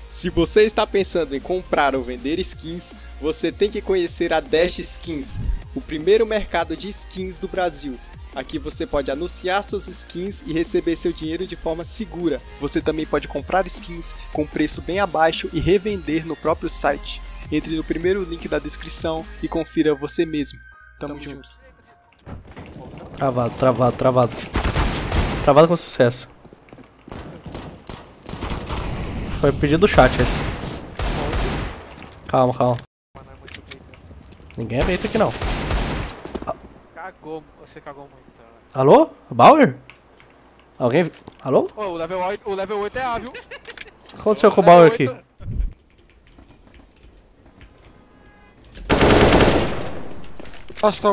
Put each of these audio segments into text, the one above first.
Se você está pensando em comprar ou vender skins, você tem que conhecer a Dash Skins, o primeiro mercado de skins do Brasil. Aqui você pode anunciar suas skins e receber seu dinheiro de forma segura. Você também pode comprar skins com preço bem abaixo e revender no próprio site. Entre no primeiro link da descrição e confira você mesmo. Tamo junto. Travado com sucesso. Foi pedido do chat esse. Calma. Ninguém é bait aqui não. Você cagou muito. Alô? Bauer? Alguém... Alô? Ô, o level 8 é A, viu? O que aconteceu com o Bauer aqui? Passou.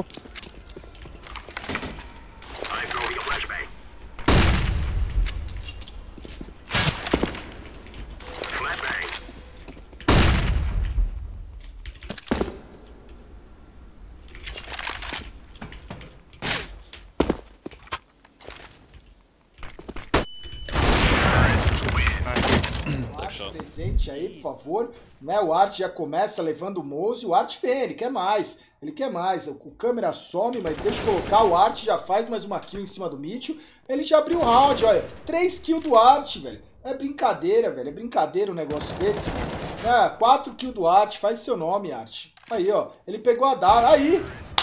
Presente aí, por favor, né? O Art já começa levando o mouse, o Art vem, ele quer mais, o câmera some, mas deixa eu colocar, o Art já faz mais uma kill em cima do Mitchell, ele já abriu o round, olha, 3 kills do Art, velho, é brincadeira, velho, é brincadeira um negócio desse, 4 kills do Art, faz seu nome, Art, aí, ó, ele pegou a Dara, aí!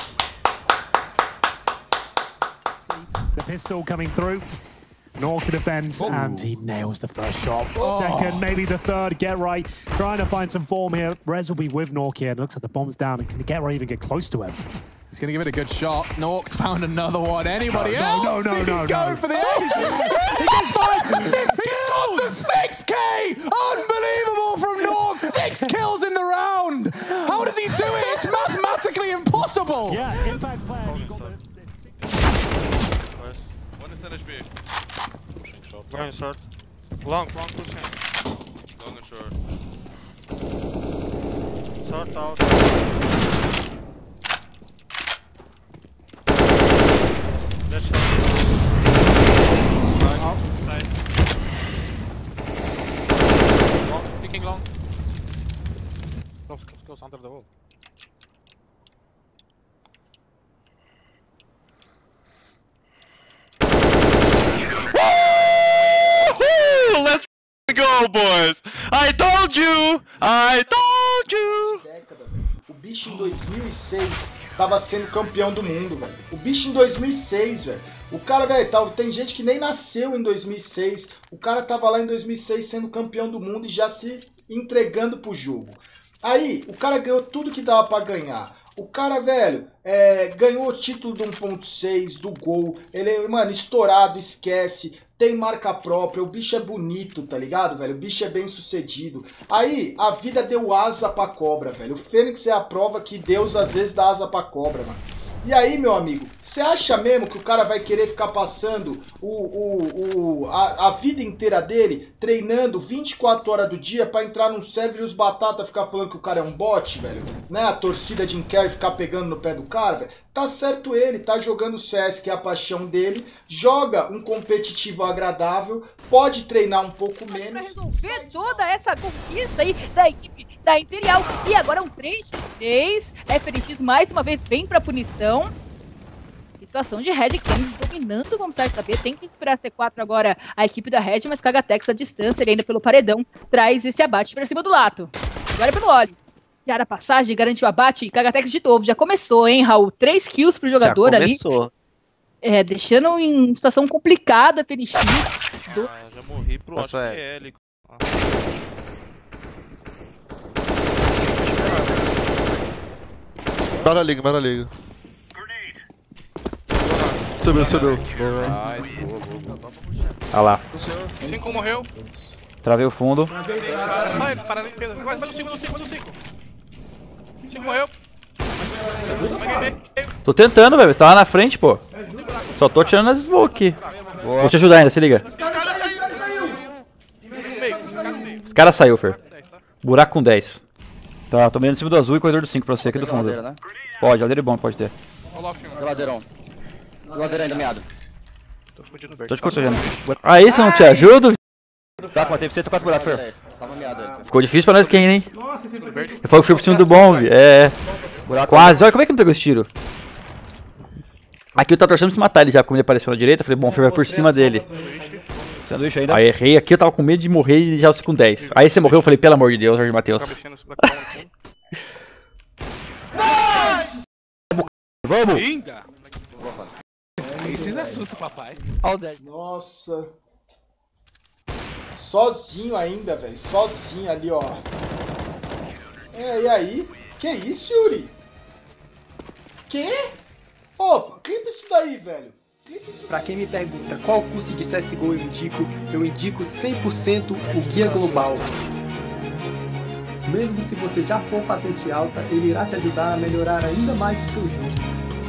The pistol coming through. North to defend, and he nails the first shot. Second, maybe the third. Get right, trying to find some form here. Rez will be with Nork here. It looks like the bomb's down. And can Get right even get close to him? He's going to give it a good shot. Nork's found another one. Anybody else? No. He's going for the ace. He gets 5, 6 He's got the 6K! Unbelievable from Nork. 6 kills in the round. How does he do it? It's mathematically impossible. Yeah, impact player. One is 10 HP. Going short. Long pushing. Long and short. Short out. Dead shot. Side. Long, picking long. Close, under the wall. Let's go, boys! I told you! O bicho em 2006 tava sendo campeão do mundo, velho. O bicho em 2006, velho. O cara, velho, tem gente que nem nasceu em 2006. O cara tava lá em 2006 sendo campeão do mundo e já se entregando pro jogo. Aí, o cara ganhou tudo que dava pra ganhar. O cara, velho, ganhou o título do 1.6, do gol. Ele, mano, estourado, esquece. Tem marca própria, o bicho é bonito, tá ligado, velho? O bicho é bem sucedido. Aí, a vida deu asa pra cobra, velho. O Fênix é a prova que Deus às vezes dá asa pra cobra, mano. E aí, meu amigo, você acha mesmo que o cara vai querer ficar passando a vida inteira dele treinando 24 horas do dia pra entrar num server e os batata ficar falando que o cara é um bot, velho? Né? A torcida de Inquer ficar pegando no pé do cara, velho? Tá certo ele, tá jogando CS, que é a paixão dele, joga um competitivo agradável, pode treinar um pouco menos. Pra resolver toda essa conquista aí da equipe da Imperial. E agora um 3x3, FNX mais uma vez vem pra punição. Situação de Red Canids dominando, vamos saber, tem que esperar C4 agora a equipe da Red, mas Kagatex à distância, ele ainda pelo paredão, traz esse abate pra cima do Lato. Agora pelo óleo. Já a passagem, garantiu o abate, Kagatex de novo, já começou, hein, Raul? 3 kills pro jogador ali. Deixando em situação complicada a FNX. Já morri pro HL. Bora liga. Subiu. Ah lá. 5 morreu. Travei o fundo. Sai, para a limpeza. Vai no 5. 5 morreu. Tô tentando, velho. Você tá lá na frente, pô. Só tô tirando as smoke aqui. Vou te ajudar ainda, se liga. Esse cara saiu, Fer. Buraco com 10. Tá, tô mirando em cima do azul e corredor do 5 pra você aqui do fundo. Né? Pode, geladeira é bom, pode ter. Geladeirão. Geladeira ainda, meado. Tô fudido verde. Tô te cortando. Aí, se eu não te ajudo, Tá, matei pra você, tá 4 buracos, Fer. Tava meado ele. Ficou difícil pra nós quem, hein? Nossa, esse verde. Eu falei que fui por cima do bomb. É. Quase. Olha como é que não pegou esse tiro. Aqui eu tava torcendo pra se matar ele já, como ele apareceu na direita. Eu falei, bom, o Fer vai por cima dele. Sanduíche ainda. Aí errei aqui, eu tava com medo de morrer e já com 10. Aí você morreu, eu falei, pelo amor de Deus, Jorge Matheus. Vamos! Ainda! Aí vocês assustam, papai. Nossa. Sozinho ainda, velho. Sozinho ali, ó. É, e aí? Que isso, Yuri? Quê? Ô, clipa isso daí, velho. Pra quem me pergunta qual curso de CSGO eu indico 100% o Guia Global. Mesmo se você já for patente alta, ele irá te ajudar a melhorar ainda mais o seu jogo.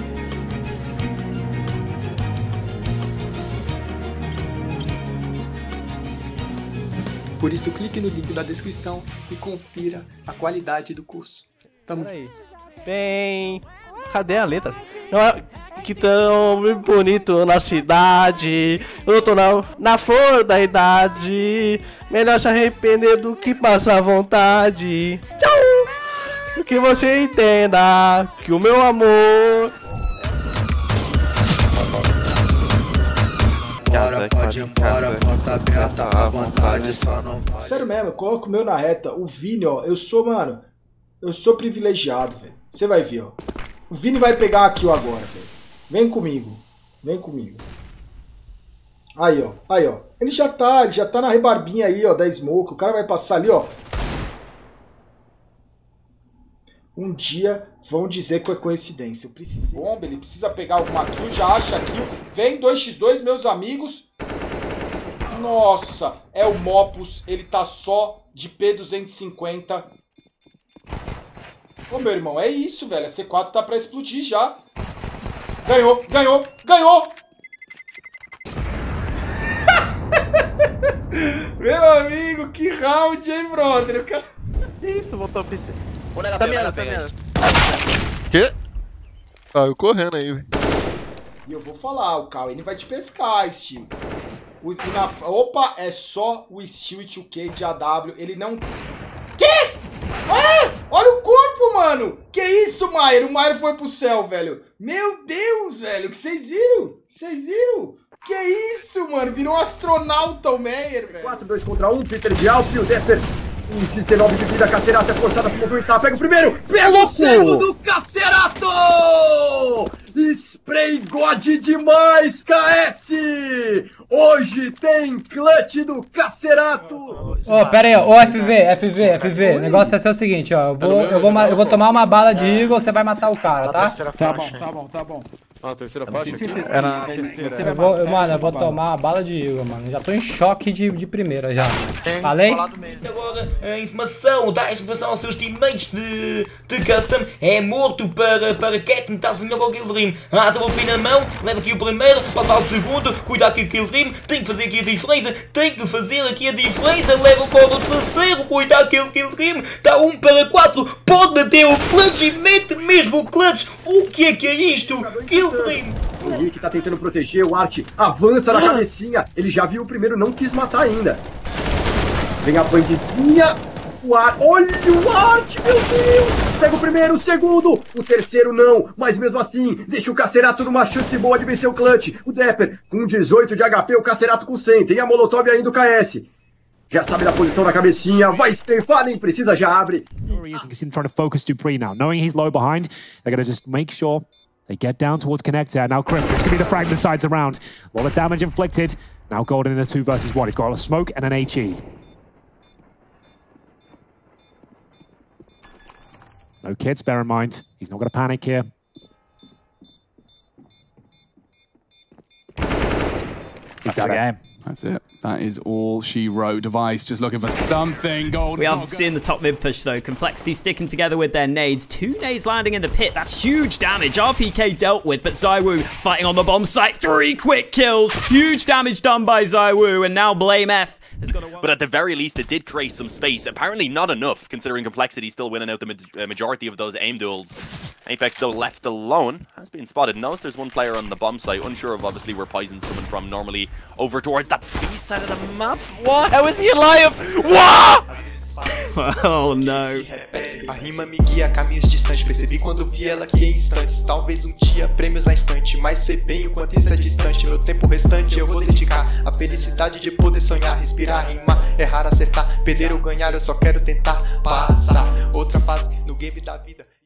Por isso, clique no link da descrição e confira a qualidade do curso. Tamo junto. Bem, cadê a letra? Não é que tão bonito na cidade. Eu tô na flor da idade. Melhor se arrepender do que passar vontade. Tchau! Que você entenda que o meu amor. Bora, pode ir embora, porta aberta, à vontade, só não pode. Sério mesmo, eu coloco o meu na reta. O Vini, ó, eu sou privilegiado, velho. Você vai ver, ó. O Vini vai pegar a kill agora, velho. Vem comigo. Vem comigo. Aí, ó. Aí, ó. Ele já tá na rebarbinha aí, ó, da smoke. O cara vai passar ali, ó. Um dia vão dizer que é coincidência. Eu preciso. Bomba, ele precisa pegar alguma kill, já acha kill. Vem 2x2, meus amigos. Nossa, é o Mopus. Ele tá só de P250. Ô, meu irmão, é isso, velho. A C4 tá pra explodir já. Ganhou, ganhou, ganhou! Meu amigo, que round, hein, brother? O cara... Isso, voltou a PC. Tá mirando. Quê? Ah, eu correndo aí, velho. E eu vou falar, o Kawen vai te pescar, Steel. Opa, é só o Steel e 2K de AW. Ele não... Quê? Ah, olha o corpo, mano! Que isso, Maier? O Maier foi pro céu, velho. Meu Deus, velho. Que vocês viram? Vocês viram? Que isso, mano? Virou um astronauta o Maier, velho. 4-2 contra 1, Peter de Alp, o Depper. 19 de vida, Cacerato é forçado a se movimentar. Pega o primeiro, pelo segundo, Cacerato! Spray God demais, KS! Hoje tem clutch do Cacerato! Ô, pera aí, ô FV. O negócio é ser o seguinte, ó. Eu vou tomar uma bala de Eagle, você vai matar o cara, tá? Tá bom. Ah, a terceira faixa? É na terceira. Eu vou tomar uma bala de Eagle, mano. Já tô em choque de primeira já. Falei? Agora a informação, dá a informação aos seus teammates de Custom. É morto para Ketten, está sem o Kill Dream. Tá o pin na mão, leva aqui o primeiro, passa o segundo, cuidado com o Kill Dream, tem que fazer aqui a diferença, leva o colo do terceiro, cuidado com o Kill Dream, está 1 para 4, pode bater o clutch e mete mesmo o clutch. O que é isto? Kill Dream. O Rick tá tentando proteger, o Art avança na cabecinha, ele já viu o primeiro, não quis matar ainda. Vem a bandezinha. Olha o Art, meu Deus! Pega o primeiro, o segundo, o terceiro não, mas mesmo assim, deixa o Cacerato numa chance boa de vencer o clutch. O Depper com 18 de HP, o Cacerato com 100, tem a Molotov ainda o KS. Já sabe da posição na cabecinha, vai strafar, nem precisa, já abre. He's trying to focus Dupree now, knowing he's low behind, they're gonna just make sure they get down towards Connector. Now Crypt, this could be the fragment sides around. A lot of damage inflicted. Now Golden in a 2 versus 1, he's got a smoke and an HE. No kits, bear in mind. He's not going to panic here. That's the game. That's it. That is all she wrote. Device just looking for something. Gold. We haven't seen the top mid push though. Complexity sticking together with their nades. 2 nades landing in the pit. That's huge damage. RPK dealt with, but ZywOo fighting on the bomb site. 3 quick kills. Huge damage done by ZywOo, and now Blame F. but at the very least it did create some space. Apparently not enough, considering Complexity still winning out the majority of those aim duels. Apex, though, left alone, has been spotted. Knows there's one player on the bomb site, unsure of obviously where Poison's coming from, normally over towards that B side of the map. What? How is he alive? What? Oh no. A rima me guia a caminhos distantes. Percebi quando vi ela que em instantes. Talvez um dia prêmios na estante, mas sei bem o quanto isso é distante. Meu tempo restante eu vou dedicar à felicidade de poder sonhar, respirar, rimar, errar, acertar, perder ou ganhar. Eu só quero tentar passar outra fase no game da vida.